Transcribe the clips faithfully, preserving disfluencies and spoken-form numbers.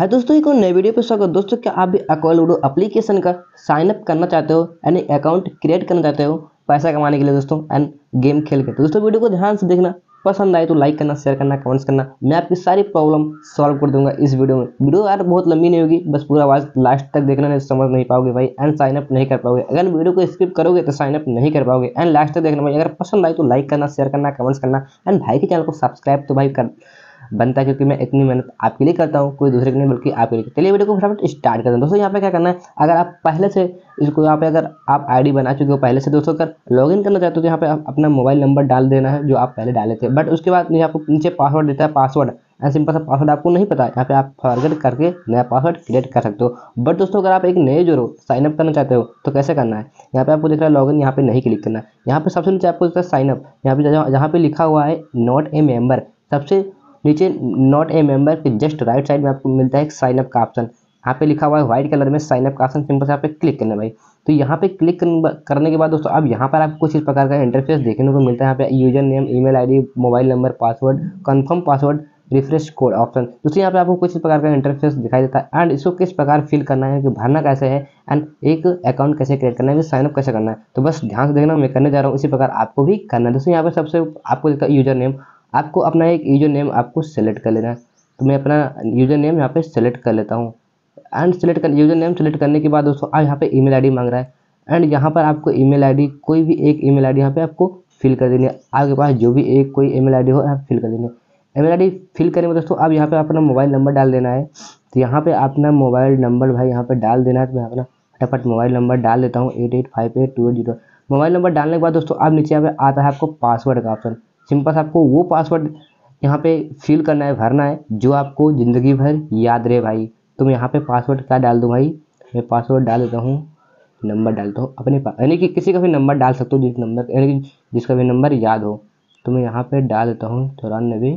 हाय दोस्तों, एक और नए वीडियो पे स्वागत। दोस्तों, क्या आप भी एक्वा लूडो एप्लीकेशन का साइन अप करना चाहते हो, यानी अकाउंट क्रिएट करना चाहते हो पैसा कमाने के लिए दोस्तों एंड गेम खेल के? तो दोस्तों वीडियो को ध्यान से देखना, पसंद आए तो लाइक करना, शेयर करना, कमेंट्स करना। मैं आपकी सारी प्रॉब्लम सॉल्व कर दूंगा इस वीडियो में। वीडियो यार बहुत लंबी नहीं होगी, बस पूरा आवाज लास्ट तक देखना, नहीं समझ नहीं पाओगे भाई एंड साइन अप नहीं कर पाओगे। अगर वीडियो को स्किप करोगे तो साइन अप नहीं कर पाओगे एंड लास्ट तक देखना भाई। अगर पसंद आए तो लाइक करना, शेयर करना, कमेंट्स करना एंड भाई के चैनल को सब्सक्राइब तो भाई कर बनता है, क्योंकि मैं इतनी मेहनत आपके लिए करता हूँ, कोई दूसरे के नहीं बल्कि आपके लिए। चलिए वीडियो को फटाफट स्टार्ट करते हैं। दोस्तों यहाँ पे क्या करना है, अगर आप पहले से इसको यहाँ पे अगर आप आईडी बना चुके हो पहले से दोस्तों, अगर लॉगिन करना चाहते हो तो यहाँ पे आप अपना मोबाइल नंबर डाल देना है जो आप पहले डाले थे। बट उसके बाद यहाँ पे नीचे पासवर्ड देता है, पासवर्ड एंड सिंपल सा पासवर्ड आपको नहीं पता है, यहाँ पे आप फॉरगेट करके नया पासवर्ड क्रिएट कर सकते हो। बट दोस्तों अगर आप एक नए जो साइन अप करना चाहते हो तो कैसे करना है, यहाँ पे आपको दिख रहा है लॉगिन, यहाँ पे नहीं क्लिक करना है। यहाँ पे सबसे नीचे आपको दिख रहा है साइन अप, यहाँ पे जहाँ पे लिखा हुआ है नॉट ए मेंबर, सबसे नीचे नॉट ए मेंबर के जस्ट राइट साइड में आपको मिलता है एक साइन अप का ऑप्शन। यहाँ पे लिखा हुआ है व्हाइट कलर में साइन अप का ऑप्शन, सिंपल से यहाँ पे क्लिक करना है भाई। तो यहाँ पे क्लिक करने के बाद दोस्तों अब यहाँ पर आपको कुछ इस प्रकार का इंटरफेस देखने को मिलता है। यहाँ पे user name, email ID, mobile number, password, confirm password, refresh code option. दोस्तों यहाँ पे आपको कुछ इस प्रकार का इंटरफेस दिखाई देता है एंड इसको किस प्रकार फिल करना है, कि भरना कैसे है एंड एक अकाउंट कैसे क्रिएट करना है, साइन अप कैसे करना है। तो बस ध्यान से देखना, मैं करने जा रहा हूँ, इसी प्रकार आपको भी करना है। दोस्तों यहाँ पे सबसे आपको दिखता है यूजर नेम, आपको अपना एक यूजर नेम आपको सेलेक्ट कर लेना है। तो मैं अपना यूजर नेम यहाँ पे सेलेक्ट कर लेता हूँ एंड सेलेक्ट कर यूजर नेम सेलेक्ट करने के बाद दोस्तों आज यहाँ पे ईमेल आईडी मांग रहा है एंड यहाँ पर आपको ईमेल आईडी कोई भी एक ईमेल आईडी यहाँ पे आपको फिल कर देनी है। आपके पास जो भी एक कोई ईमेल आईडी हो आप फिल कर देनी है। ईमेल आईडी फिल करने में दोस्तों अब यहाँ पे अपना मोबाइल नंबर डाल देना है। तो यहाँ पे अपना मोबाइल नंबर भाई यहाँ पे डाल देना है। तो मैं अपना फटाफट मोबाइल नंबर डाल देता हूँ, eight eight five eight two eight zero. Mobile number डालने के बाद दोस्तों अब नीचे यहाँ पे आता है आपको पासवर्ड का ऑप्शन। सिंपल आपको वो पासवर्ड यहाँ पे फिल करना है, भरना है जो आपको ज़िंदगी भर याद रहे भाई। तो मैं यहाँ पे पासवर्ड क्या डाल दूँ भाई, मैं पासवर्ड डाल देता हूँ, नंबर डालता हूँ अपने पास, यानी कि किसी का भी नंबर डाल सकता हूँ जिस नंबर यानी कि जिसका भी नंबर याद हो। तो मैं यहाँ पे डाल देता हूँ चौरानबे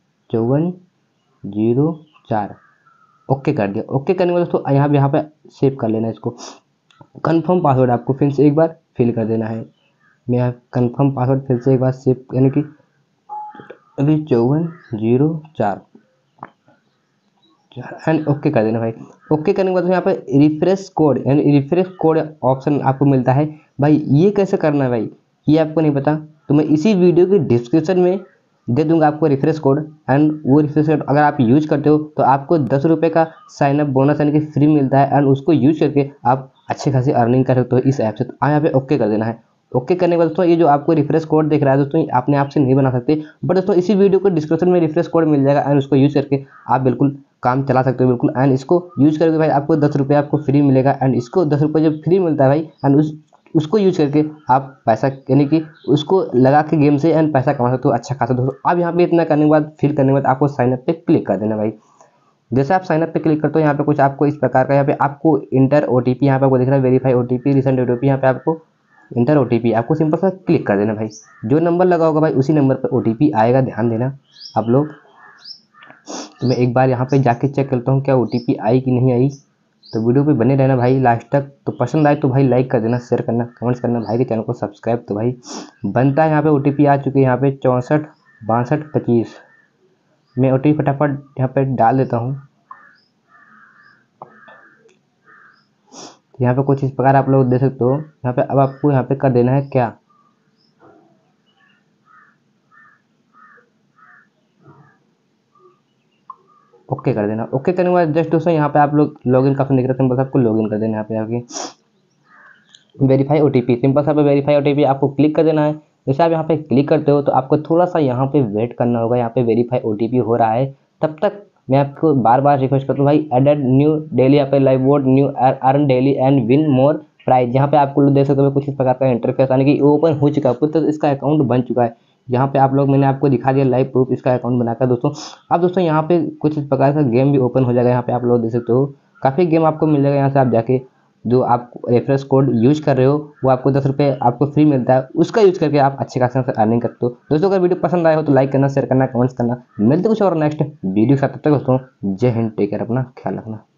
चौवन जीरो चार। ओके कर दिया। ओके करने के बाद दोस्तों यहाँ पे यहाँ पे सेव कर लेना है इसको। कन्फर्म पासवर्ड आपको फिर से एक बार फिल कर देना है। मैं यहाँ कन्फर्म पासवर्ड फिर से एक बार सेव, यानी कि अभी चौवन जीरो चार एंड ओके कर देना भाई। ओके करने के बाद यहाँ पे रिफ्रेश कोड यानी रिफ्रेश कोड ऑप्शन आपको मिलता है। भाई ये कैसे करना है भाई, ये आपको नहीं पता तो मैं इसी वीडियो के डिस्क्रिप्शन में दे दूंगा आपको रिफ्रेश कोड एंड वो रिफ्रेश कोड अगर आप यूज करते हो तो आपको दस रुपये का साइन अप बोनस यानी कि फ्री मिलता है एंड उसको यूज करके आप अच्छी खासी अर्निंग कर सकते हो इस ऐप से। तो यहाँ पे ओके कर देना है। ओके करने के बाद दोस्तों ये जो आपको रिफ्रेश कोड दिख रहा है दोस्तों, अपने आप से नहीं बना सकते, बट दोस्तों इसी वीडियो को डिस्क्रिप्शन में रिफ्रेश कोड मिल जाएगा एंड उसको यूज करके आप बिल्कुल काम चला सकते हो बिल्कुल। एंड इसको यूज करके भाई आपको दस रुपये आपको फ्री मिलेगा एंड इसको दस रुपये जब फ्री मिलता है भाई एंड उस उसको यूज करके आप पैसा यानी कि उसको लगा के गेम से एंड पैसा कमा सकते हो अच्छा खासा दोस्तों। अब यहाँ पे इतना करने के बाद फिल करने के बाद आपको साइन अप पे क्लिक कर देना भाई। जैसे आप साइन अप पे क्लिक करते हो यहाँ पे कुछ आपको इस प्रकार का यहाँ पे आपको इंटर ओटीपी यहाँ पे आपको दिख रहा है, वेरीफाई ओटीपी, रिसेंट ओटीपी, यहाँ पे आपको इंटर ओटीपी आपको सिंपल सा क्लिक कर देना भाई। जो नंबर लगा होगा भाई उसी नंबर पर ओटीपी आएगा, ध्यान देना आप लोग। तो मैं एक बार यहाँ पे जाके चेक करता हूँ क्या ओटीपी आई कि नहीं आई। तो वीडियो पे बने रहना भाई लास्ट तक। तो पसंद आए तो भाई लाइक कर देना, शेयर करना, कमेंट्स करना, भाई के चैनल को सब्सक्राइब तो भाई बनता है। यहाँ पे ओटीपी आ चुकी है यहाँ पे चौंसठ बासठ पच्चीस। मैं ओटीपी फटाफट यहाँ पे डाल देता हूँ। यहाँ पे कुछ इस प्रकार आप लोग देख सकते हो। यहाँ पे अब आपको यहाँ पे कर देना है क्या, ओके कर देना। ओके करने के बाद जस्ट दोस्तों यहाँ पे आप लोग लॉगिन का ऑप्शन दिख रहा है, सिंपल आपको लॉगिन कर देना। यहाँ पे आके वेरीफाई ओटीपी, सिंपल सा वेरीफाई ओटीपी आपको क्लिक कर देना है। जैसे आप यहाँ पे क्लिक करते हो तो आपको थोड़ा सा यहाँ पे वेट करना होगा, यहाँ पे वेरीफाई ओटीपी हो रहा है। तब तक मैं आपको बार बार रिक्वेस्ट करता हूँ भाई, एडेड न्यू डेली यहाँ पे live vote new earn daily and win more prize. यहाँ पे आपको देख सकते हो कुछ इस प्रकार का इंटरफेस यानी कि ओपन हो चुका है, तो इसका अकाउंट बन चुका है। यहाँ पे आप लोग मैंने आपको दिखा दिया लाइव प्रूफ इसका अकाउंट बनाकर दोस्तों। अब दोस्तों यहाँ पे कुछ इस प्रकार का गेम भी ओपन हो जाएगा। यहाँ पे आप लोग देख सकते हो काफ़ी गेम आपको मिल जाएगा। यहाँ से आप जाके जो आप रेफरेंस कोड यूज कर रहे हो वो आपको दस रुपये आपको फ्री मिलता है, उसका यूज करके आप अच्छे खासे से अर्निंग करते हो। दोस्तों अगर वीडियो पसंद आया हो तो लाइक करना, शेयर करना, कमेंट्स करना। मिलते कुछ और नेक्स्ट वीडियो के साथ, तब तक दोस्तों जय हिंद, टेक केयर, अपना ख्याल रखना।